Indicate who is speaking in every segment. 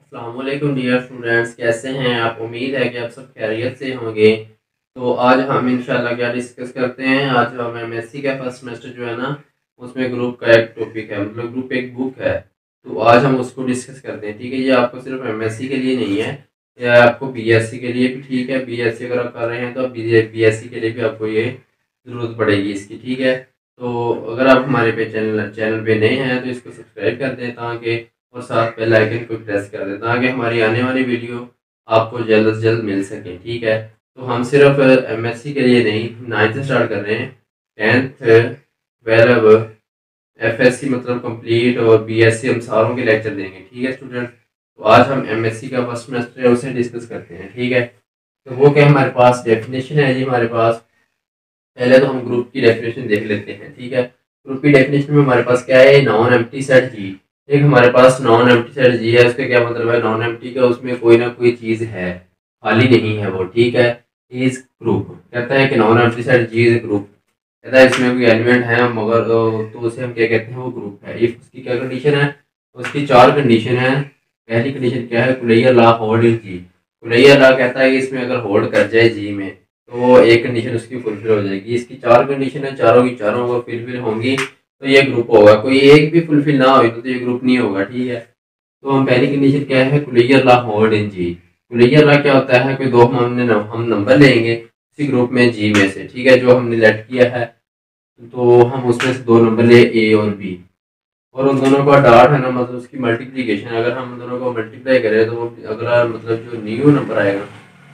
Speaker 1: अस्सलाम वालेकुम dear students, कैसे हैं आप? उम्मीद है कि आप सब खैरियत से होंगे। तो आज हम इंशाल्लाह क्या डिस्कस करते हैं। आज हम एमएससी का फर्स्ट सेमेस्टर जो है ना, उसमें ग्रुप का एक टॉपिक है, मतलब ग्रुप एक बुक है। तो आज हम उसको डिस्कस करते हैं। ठीक है, ये आपको सिर्फ एमएससी के लिए नहीं है, या आपको बीएससी के लिए भी ठीक है। बीएससी अगर आप कर रहे हैं तो बीएससी के लिए भी आपको ये ज़रूरत पड़ेगी इसकी। ठीक है, तो अगर आप हमारे पे चैनल पे नए हैं तो इसको सब्सक्राइब कर दें, ताकि और साथ बेल आइकन को प्रेस कर दें, ताकि हमारी आने वाली वीडियो आपको जल्द से जल्द मिल सके। ठीक है, तो हम सिर्फ एमएससी के लिए नहीं, 9th से स्टार्ट कर रहे हैं। 10th 12 एफएससी मतलब कंप्लीट और बीएससी हम सारों के लेक्चर देंगे। ठीक है स्टूडेंट, तो आज हम एमएससी का फर्स्ट सेमेस्टर है उसे डिस्कस करते हैं। ठीक है, तो वो क्या हमारे पास डेफिनेशन है जी। हमारे पास पहले तो हम ग्रुप की डेफिनेशन देख लेते हैं। ठीक है, ग्रुप की डेफिनेशन में हमारे पास क्या है, नॉन एम्प्टी सेट जी। एक हमारे पास नॉन एम्प्टी सेट जी है, उसका क्या मतलब है, नॉन एम्प्टी का उसमें कोई ना कोई चीज है, खाली नहीं है वो। ठीक है, इज ग्रुप कहता है कि non empty set G is group, कहता है इसमें कोई एलिमेंट है मगर तो उसे हम क्या कहते हैं, वो ग्रुप है। इफ उसकी क्या कंडीशन है, उसकी चार कंडीशन है। पहली कंडीशन क्या है, closure law hold in G. Closure law कहता है कि इसमें अगर होल्ड कर जाए जी में तो वो एक कंडीशन उसकी फुलफिल हो जाएगी। इसकी चार कंडीशन है, चारों की चारों को फुलफिल होंगी तो ये ग्रुप होगा। कोई एक भी फुलफिल ना हो तो ये ग्रुप नहीं होगा। ठीक है, तो हम पहली कंडीशन क्या है, closure law hold in G. Closure law क्या होता है, कोई दो हम नंबर लेंगे उसी ग्रुप में जी में से। ठीक है, जो हमने लेट किया है, तो हम उसमें से दो नंबर ले, ए और बी, और उन दोनों का डॉट है ना, मतलब उसकी मल्टीप्लीकेशन। अगर हम उन दोनों को मल्टीप्लाई करें तो वो अगला मतलब जो न्यू नंबर आएगा,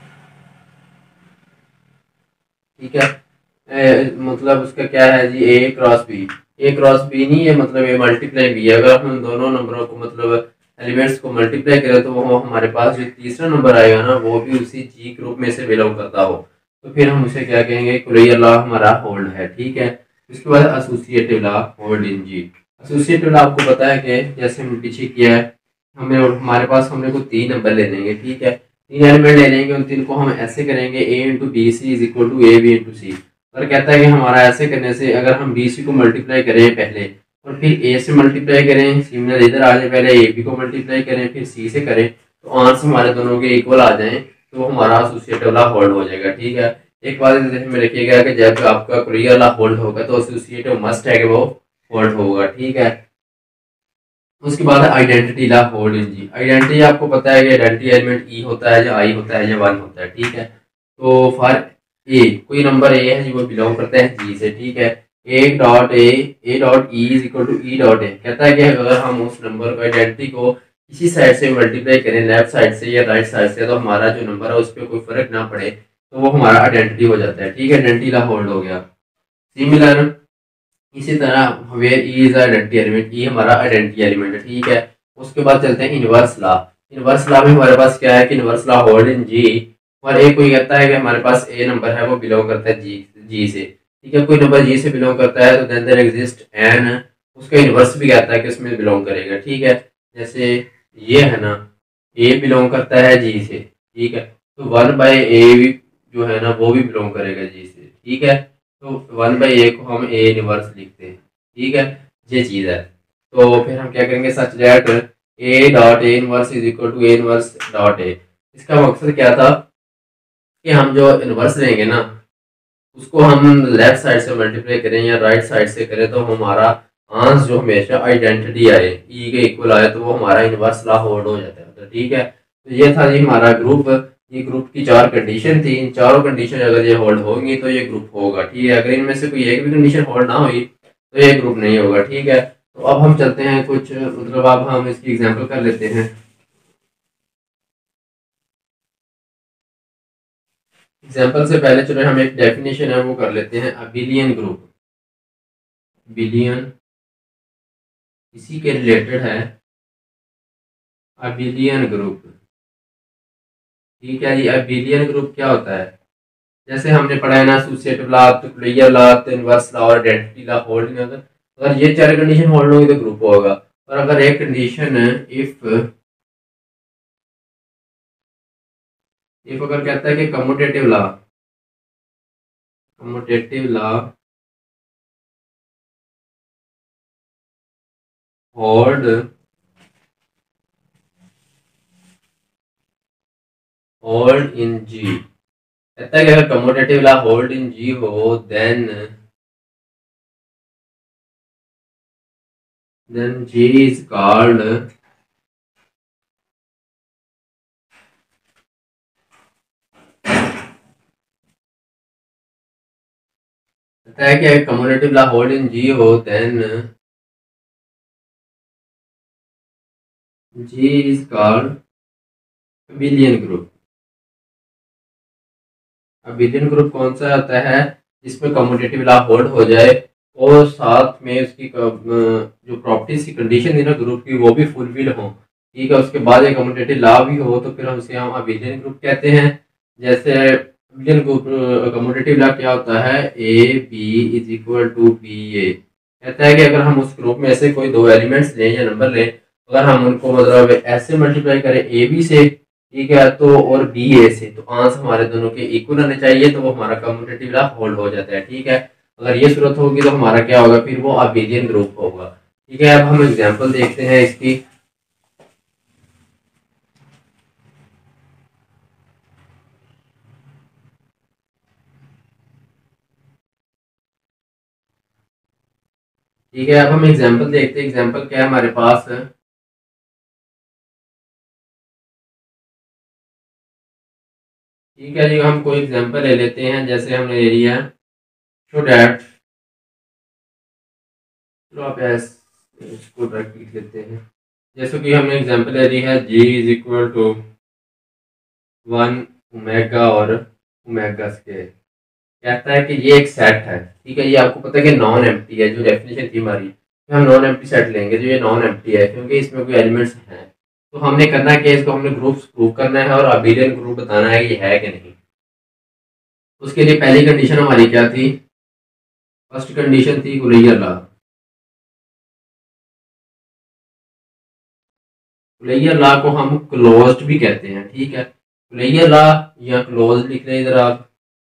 Speaker 1: ठीक है, मतलब उसका क्या है जी, A cross B. A cross B नहीं है, मतलब ए मल्टीप्लाई बी है। अगर हम दोनों नंबरों को मतलब एलिमेंट्स को मल्टीप्लाई करें तो वो हमारे पास जो तीसरा नंबर आएगा ना, वो भी उसी जी ग्रुप में से बिलोंग करता हो, तो फिर हम उसे क्या कहेंगे, कुलैया लॉ हमारा होल्ड है। ठीक है, उसके बाद associative law hold in G. Associative law आपको पता है कि जैसे हम पीछे किया है, हमें हमारे पास हमने को तीन नंबर ले लेंगे। ठीक है, तीन एलिमेंट ले लेंगे, उन तीन को हम ऐसे करेंगे, A into B C is equal to A B into C. और कहता है कि हमारा ऐसे करने से अगर हम बी सी को मल्टीप्लाई करें पहले और फिर ए से मल्टीप्लाई करें, सिमिलर इधर आ जाए, पहले ए बी को मल्टीप्लाई करें फिर सी से करें, तो आंसर हमारे दोनों के इक्वल आ जाए तो हमारा एसोसिएटिव लॉ होल्ड हो जाएगा। ठीक है, एक बात ध्यान में रखिएगा कि जब आपका कुलैया लॉ होल्ड होगा तो एसोसिएटिव मस्ट है कि वो होल्ड होगा। ठीक है, उसके बाद identity law hold in G. Identity आपको पता है कि आइडेंटिटी एलिमेंट ई होता है या आई होता है या वन होता है। ठीक है, तो फॉर ए कोई नंबर ए है जी, वो बिलोंग करता है जी से। ठीक है, A dot E is equal to E dot A, कहता है कि अगर हम उस नंबर को आइडेंटिटी को किसी साइड से मल्टीप्लाई करें, लेफ्ट साइड से या राइट साइड से, तो हमारा जो नंबर है उस पर कोई फर्क ना पड़े तो वो हमारा आइडेंटिटी हो जाता है। ठीक है, आइडेंटिटी लॉ होल्ड हो गया। सिमिलर इसी तरह where E is identity element, E हमारा आइडेंटिटी एलिमेंट है। ठीक है, उसके बाद चलते हैं इनवर्स लॉ। इनवर्स लॉ में हमारे पास क्या है कि inverse law hold in G. और एक कोई कहता है कि हमारे पास ए नंबर है वो बिलोंग करता है जी से। ठीक है, कोई नंबर जी से बिलोंग करता है तो देन देयर एग्जिस्ट एन, उसका इनवर्स भी कहता है कि उसमें बिलोंग करेगा। ठीक है, जैसे ये है ना, ए बिलोंग करता है जी से। ठीक है, तो वन बाय ए जो है ना वो भी बिलोंग करेगा जी से। ठीक है, तो वन बाई ए को हम ए इनवर्स लिखते हैं। ठीक है, ये चीज़ है। तो फिर हम क्या करेंगे, such that A dot A inverse is equal to A inverse dot A. इसका मकसद क्या था कि हम जो इनवर्स लेंगे ना, उसको हम लेफ्ट साइड से मल्टीप्लाई करें या राइट साइड से करें तो हमारा आंसर जो हमेशा आइडेंटिटी आए, ई के इक्वल आए, तो वो हमारा इनवर्स लॉ होल्ड हो जाता है। तो ठीक है, तो ये था जी हमारा ग्रुप। ये ग्रुप की चार कंडीशन थी, इन चारों कंडीशन अगर ये होल्ड होंगी तो ये ग्रुप होगा। ठीक है, अगर इनमें से कोई एक भी कंडीशन होल्ड ना हुई तो ये ग्रुप नहीं होगा। ठीक है, तो अब हम चलते हैं कुछ, मतलब अब हम इसकी एग्जाम्पल कर लेते हैं। एग्जाम्पल से पहले चलो हम एक डेफिनेशन है वो कर लेते हैं, अबिलियन ग्रुप। बिलियन इसी के रिलेटेड है, अबिलियन ग्रुप। ठीक है जी, अबिलियन ग्रुप क्या होता है, जैसे हमने पढ़ा है ना, associative law, closure law, inverse law और आइडेंटिटी लॉ होल्ड। अगर ये चार कंडीशन होल्ड होगी तो ग्रुप होगा। और अगर एक कंडीशन इफ अगर कहता है कि commutative law hold hold in G. कहता है कि अगर कम्यूटेटिव ला होल्ड इन जी हो then G is called कहता है कि कम्यूटेटिव ला होल्ड इन जी हो then G is called abelian group। abelian group कौन सा आता है जिसमें कम्यूटेटिव ला होल्ड हो जाए और साथ में उसकी जो प्रॉपर्टीज की कंडीशन है ना ग्रुप की वो भी फुलफिल हो। ठीक है, उसके बाद एक कम्यूटेटिव ला भी हो तो फिर हम उसे हम abelian ग्रुप कहते हैं। जैसे abelian ग्रुप कम्यूटेटिव ला क्या होता है, A B is equal to B A. कहता है कि अगर हम उस ग्रुप में से कोई दो एलिमेंट्स लें या नंबर लें, अगर हम उनको मतलब ऐसे मल्टीप्लाई करें ए बी से, ठीक है, तो और बी ए से, तो आंसर हमारे दोनों के इक्वल आने चाहिए, तो वो हमारा कम्यूटेटिव ला होल्ड हो जाता है। ठीक है, अगर ये सूरत होगी तो हमारा क्या होगा, फिर वो अबेलियन ग्रुप होगा। ठीक है, अब हम एग्जांपल देखते हैं इसकी। ठीक है, अब हम एग्जांपल देखते हैं। एग्जांपल क्या है हमारे पास, ठीक है जी, हम कोई एग्जांपल ले लेते हैं। जैसे हमने ले लिया शो डैट, चलो आप इसको डायरेक्ट लिख लेते हैं। जैसे कि हमने एग्जांपल ले ली है G is equal to 1 omega और ओमेगा स्क्वायर। कहता है कि ये एक सेट है। ठीक है, ये आपको पता है कि नॉन एम्प्टी है, जो डेफिनेशन थी हमारी, हम नॉन एम्प्टी सेट लेंगे जो ये नॉन एम्प्टी है क्योंकि इसमें कोई एलिमेंट्स हैं। तो हमने करना है कि इसको हमने ग्रुप्स प्रूव करना है और अबेलियन ग्रुप बताना है कि है कि नहीं। उसके लिए पहली कंडीशन हमारी क्या थी, फर्स्ट कंडीशन थी कुलैया लॉ। कुलैया लॉ को हम क्लोज्ड भी कहते हैं। ठीक है, कुलैया लॉ या क्लोज लिख लें इधर आप।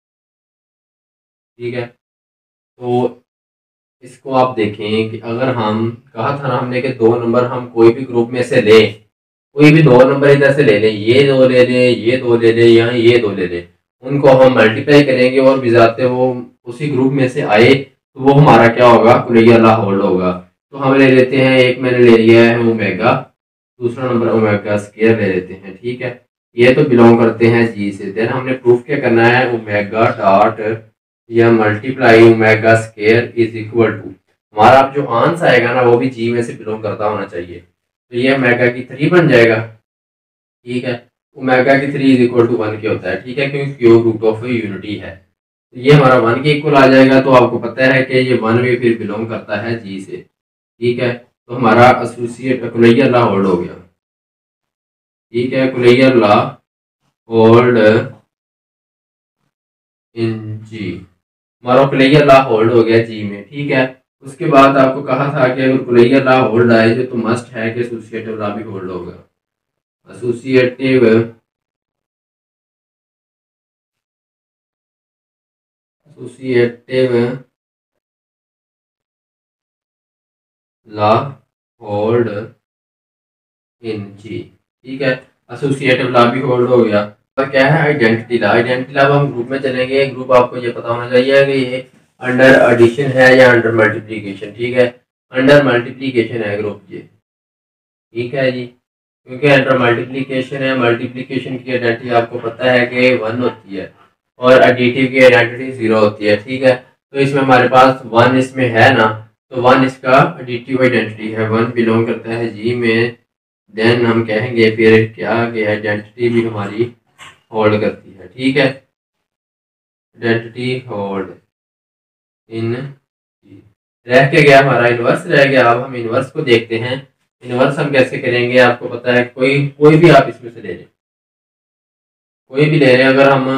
Speaker 1: ठीक है, तो इसको आप देखें कि अगर हम कहा था ना हमने कि दो नंबर हम कोई भी ग्रुप में से लें, कोई भी दो नंबर इधर से ले लें, ये दो ले लें, ये दो ले लें, या ये दो ले लें, उनको हम मल्टीप्लाई करेंगे और बिजाते वो उसी ग्रुप में से आए तो वो हमारा क्या होगा, कुलैया ला होल्ड होगा। तो हम ले लेते हैं, एक मैंने ले लिया है ओमेगा, दूसरा नंबर ओमेगा स्क्वायर ले लेते हैं। ठीक है, ये तो बिलोंग करते हैं जी से। देन हमने प्रूफ क्या करना है, ओमेगा डॉट या multiply omega square is equal to, हमारा जो आंसर आएगा ना वो भी जी में से बिलोंग करता होना चाहिए। तो ये ओमेगा की 3 बन जाएगा। ठीक है, ओमेगा की 3 इज इक्वल टू 1 के होता है। ठीक है, क्योंकि क्यूब रूट ऑफ यूनिटी है, तो ये हमारा 1 के इक्वल आ जाएगा। तो आपको पता है कि ये 1 भी फिर बिलोंग करता है जी से। ठीक है, तो हमारा एसोसिएट कुलैया लॉ होल्ड हो गया। ठीक है, कुलैया लॉ होल्ड इन जी, हमारा कुलैया लॉ होल्ड हो गया जी में। ठीक है, उसके बाद आपको कहा था कि अगर कुलैया लॉ होल्ड आए तो मस्ट है कि एसोसिएटिव लॉ भी होल्ड होगा। Associative associative law hold in G. ठीक है, एसोसिएटिव लॉ भी होल्ड हो गया। और क्या है आइडेंटिटी लॉ। आइडेंटिटी लॉ हम ग्रुप में चलेंगे। ग्रुप आपको ये पता होना चाहिए कि ये अंडर एडिशन है या अंडर मल्टीप्लिकेशन। ठीक है, अंडर मल्टीप्लिकेशन है ग्रुप ये। ठीक है जी, क्योंकि अंडर मल्टीप्लिकेशन है, मल्टीप्लिकेशन की आइडेंटिटी आपको पता है कि 1 होती है और एडिटिव की आइडेंटिटी 0 होती है। ठीक है, तो इसमें हमारे पास 1 इसमें है ना, तो 1 इसका एडिटिव आइडेंटिटी है, 1 बिलोंग करता है जी में। देन हम कहेंगे फिर क्या कि आइडेंटिटी भी हमारी होल्ड करती है। ठीक है, आइडेंटिटी होल्ड इन, रह के गया हमारा इनवर्स रह गया। अब हम इनवर्स को देखते हैं। इनवर्स हम कैसे करेंगे, आपको पता है, कोई कोई भी आप इसमें से ले लें, कोई भी ले लें। अगर हम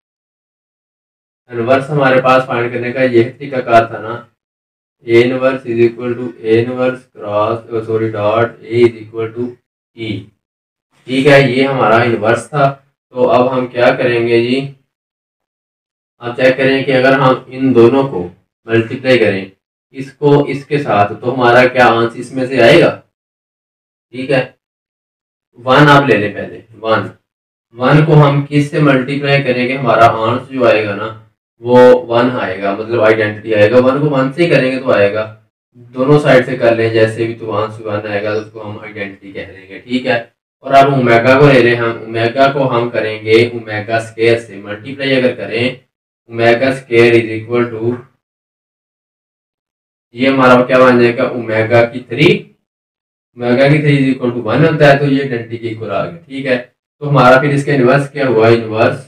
Speaker 1: इनवर्स हमारे पास फाइंड करने का यह तरीकाकार था ना, A inverse is equal to A inverse cross sorry dot A is equal to E. ठीक है, ये हमारा इनवर्स था। तो अब हम क्या करेंगे जी, आप चेक करें कि अगर हम इन दोनों को मल्टीप्लाई करें इसको इसके साथ, तो हमारा क्या आंसर इसमें से आएगा। ठीक है, 1 आप ले लें पहले 1, 1 को हम किस से मल्टीप्लाई करेंगे, हमारा आंसर जो आएगा ना वो 1 आएगा, मतलब आइडेंटिटी आएगा। 1 को 1 से ही करेंगे तो आएगा, दोनों साइड से कर लें जैसे भी, तो आंसर 1 आएगा, तो उसको हम आइडेंटिटी कह देंगे, ठीक है। और अब ओमेगा को ले लें हम, ओमेगा को हम करेंगे ओमेगा स्क्वायर से मल्टीप्लाई अगर करें, omega square is equal to, ये हमारा क्या बन जाएगा, ओमेगा की 3, ओमेगा की 3 इज इक्वल टू 1 होता है, तो ये आइडेंटिटी के इक्वल आ गया, ठीक है। तो हमारा फिर इसका इन्वर्स क्या हुआ, inverse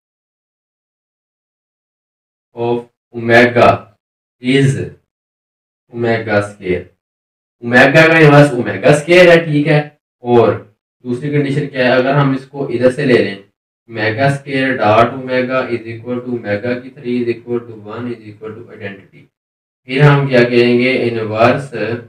Speaker 1: of omega is omega square, omega का इन्वर्स ओमेगा स्क्वायर है, ठीक है। और दूसरी कंडीशन क्या है, अगर हम इसको इधर से ले लें, omega square dot omega is equal to omega की 3 is equal to 1 is equal to identity, फिर हम क्या कहेंगे, inverse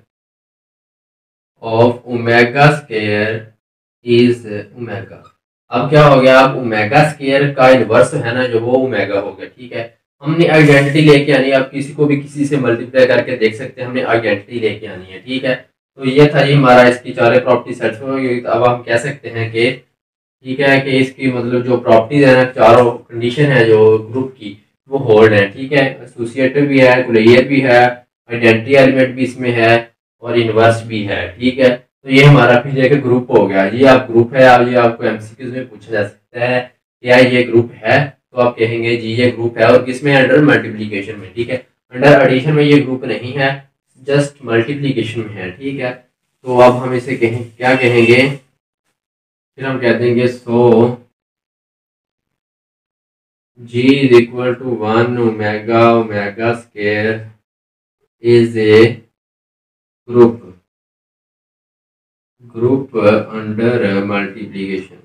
Speaker 1: of omega square is omega. अब क्या हो गया, अब ओमेगा स्क्वायर का इनवर्स है ना जो, वो ओमेगा हो गया, ठीक है। हमने आइडेंटिटी लेके आनी है, आप किसी को भी किसी से मल्टीप्लाई करके देख सकते हैं, हमने आइडेंटिटी लेके आनी है, ठीक है। तो ये था जी हमारा, इसकी चारों प्रॉपर्टी सेटिस्फाई हो गई। तो अब हम कह सकते हैं कि ठीक है कि इसकी मतलब जो प्रॉपर्टीज है ना, चारों कंडीशन है जो ग्रुप की, वो होल्ड है, ठीक है। एसोसिएटिव भी है, कोलेयर भी है, आइडेंटिटी एलिमेंट भी इसमें है, और इनवर्स भी है, ठीक है। तो ये हमारा फिर एक ग्रुप हो गया। ये आप ग्रुप है, अब ये आपको एमसीक्यूज में पूछा जा सकता है क्या ये ग्रुप है, तो आप कहेंगे जी ये ग्रुप है, और किसमें, अंडर मल्टीप्लीकेशन में, ठीक है। अंडर एडिशन में ये ग्रुप नहीं है, जस्ट मल्टीप्लीकेशन में है, ठीक है। तो अब हम इसे क्या कहेंगे, फिर हम कह देंगे so G is equal to 1 omega omega square is a group under multiplication,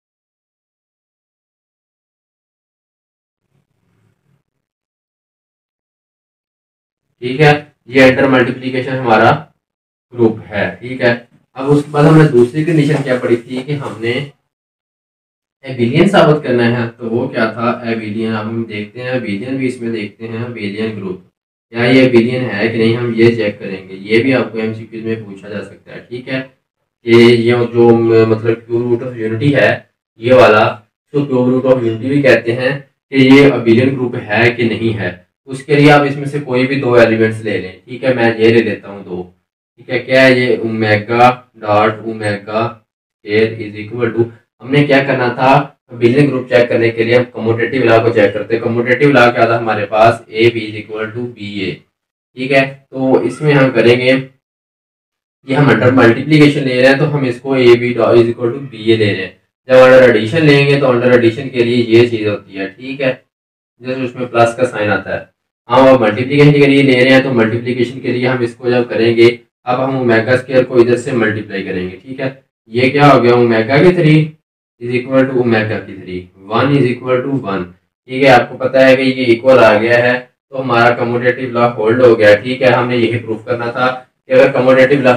Speaker 1: ठीक है। ये अंडर मल्टीप्लीकेशन हमारा ग्रुप है, ठीक है। अब उसके बाद हमने दूसरी कंडीशन क्या पढ़ी थी कि हमने एबिलियन साबित करना है, तो वो क्या था, एबिलियन। अब हम देखते हैं एबिलियन भी, इसमें देखते हैं एबिलियन ग्रुप, क्या ये एबिलियन है कि नहीं, हम ये चेक करेंगे। ये भी आपको एमसीक्यू में पूछा जा सकता है, ठीक है। कि ये जो मतलब क्यूब रूट ऑफ यूनिटी है, ये वाला, तो क्यूब रूट ऑफ यूनिटी भी कहते हैं, कि ये एबिलियन ग्रुप है कि नहीं है। उसके लिए आप इसमें से कोई भी दो एलिमेंट्स ले लें, ठीक है। मैं ये ले लेता हूँ दो, ठीक है। क्या है ये, omega dot omega square is equal to, हमने क्या करना था, एबिलियन ग्रुप चेक करने के लिए हम कम्यूटेटिव लॉ को चेक करते हैं। कम्यूटेटिव लॉ क्या था हमारे पास, A B is equal to B A, ठीक है। तो इसमें हम करेंगे, ये हम अंडर मल्टीप्लीकेशन ले रहे हैं, तो हम इसको A B is equal to B A ले रहे हैं। जब अंडर एडिशन लेंगे तो अंडर एडिशन के लिए ये चीज़ होती है, ठीक है, जैसे उसमें प्लस का साइन आता है। हम अब मल्टीप्लीकेशन के लिए ले रहे हैं, तो मल्टीप्लीकेशन के लिए हम इसको जब करेंगे, अब हम ओमेगा स्क्वायर को इधर से मल्टीप्लाई करेंगे, ठीक है। ये क्या हो गया, ओमेगा की 3 इज इक्वल टू ओमेगा की 3, 1 इज इक्वल टू 1, ठीक है। आपको पता है कि ये इक्वल आ गया है, तो हमारा कम्यूटेटिव लॉ होल्ड हो गया, ठीक है। हमने यही प्रूफ करना था कि अगर कम्यूटेटिव लॉ,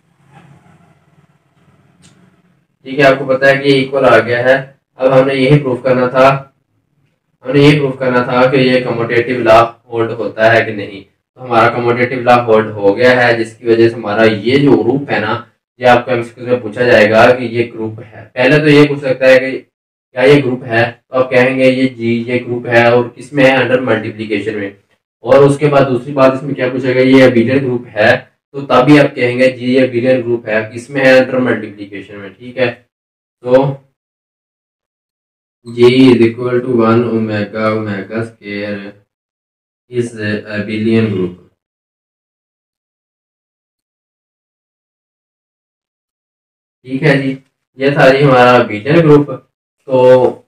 Speaker 1: ठीक है, आपको पता है कि ये इक्वल आ गया है। अब हमने यही प्रूफ करना था, हमने ये प्रूफ करना था कि ये कम्यूटेटिव लॉ होल्ड होता है कि नहीं। तो हमारा कम्यूटेटिव लॉ होल्ड हो गया है, जिसकी वजह से हमारा ये जो ग्रुप है ना, ये आपको एमसीक्यू में पूछा जाएगा कि ये ग्रुप है। पहले तो ये पूछ सकता है कि क्या ये ग्रुप है, तो आप कहेंगे ये जी ये ग्रुप है, और किसमें है, अंडर मल्टीप्लीकेशन में। और उसके बाद दूसरी बात इसमें क्या पूछेगा, ये एबिलियन ग्रुप है, तो तभी आप कहेंगे जी ये एबिलियन ग्रुप है, किसमें है, अंडर मल्टीप्लीकेशन में, ठीक है। तो G is equal to 1 omega omega square is a abelian group, ठीक है जी। ये था जी हमारा abelian ग्रुप। तो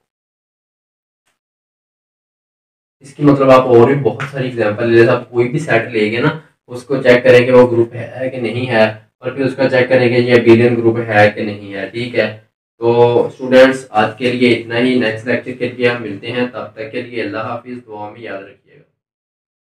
Speaker 1: इसकी मतलब आप और भी बहुत सारी एग्जांपल ले, आप कोई भी सेट लेंगे ना, उसको चेक करें कि वो ग्रुप है कि नहीं है, और फिर उसका चेक करें कि ये abelian ग्रुप है कि नहीं है, ठीक है। तो स्टूडेंट्स आज के लिए इतना ही, नेक्स्ट लेक्चर के लिए हम मिलते हैं, तब तक के लिए अल्लाह हाफिज़, दुआ में याद रखिए।